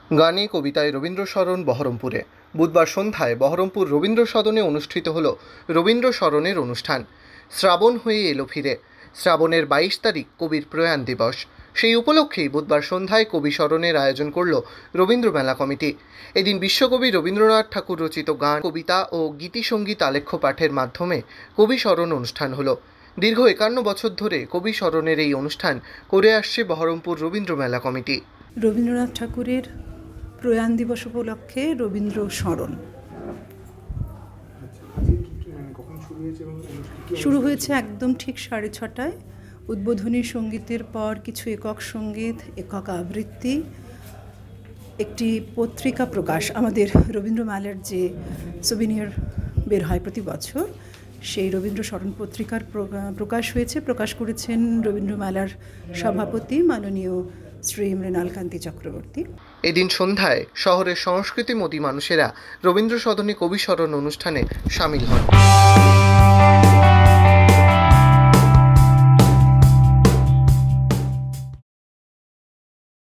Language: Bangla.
গানে কবিতায় রবীন্দ্র স্মরণ বহরমপুরে। বুধবার সন্ধ্যায় বহরমপুর রবীন্দ্র সদনে অনুষ্ঠিত হল রবীন্দ্র স্মরণের অনুষ্ঠান। শ্রাবণ হয়ে এলো ফিরে। শ্রাবণের 22 তারিখ কবির প্রয়াণ দিবস। সেই উপলক্ষেই বুধবার সন্ধ্যায় কবি স্মরণের আয়োজন করল রবীন্দ্র মেলা কমিটি। এদিন বিশ্বকবি রবীন্দ্রনাথ ঠাকুর রচিত গান, কবিতা ও গীতিসঙ্গীত আলেখ্য পাঠের মাধ্যমে কবি স্মরণ অনুষ্ঠান হলো। দীর্ঘ 51 বছর ধরে কবি স্মরণের এই অনুষ্ঠান করে আসছে বহরমপুর রবীন্দ্র মেলা কমিটি। রবীন্দ্রনাথ ঠাকুরের প্রয়াণ দিবস উপলক্ষে রবীন্দ্র স্মরণ শুরু হয়েছে একদম ঠিক 6:30টায়। উদ্বোধনী সঙ্গীতের পর কিছু একক সঙ্গীত, একক আবৃত্তি, একটি পত্রিকা প্রকাশ, আমাদের রবীন্দ্র মেলার যে সুভিনিয়ার বের হয় প্রতি বছর, সেই রবীন্দ্র স্মরণ পত্রিকার প্রকাশ হয়েছে। প্রকাশ করেছেন রবীন্দ্র মেলার সভাপতি মাননীয় শ্রী মৃণালকান্তি চক্রবর্তী। এদিন সন্ধ্যায় শহরের সংস্কৃতিমতী মানুষেরা রবীন্দ্র সদনে কবি স্মরণ অনুষ্ঠানে সামিল হন।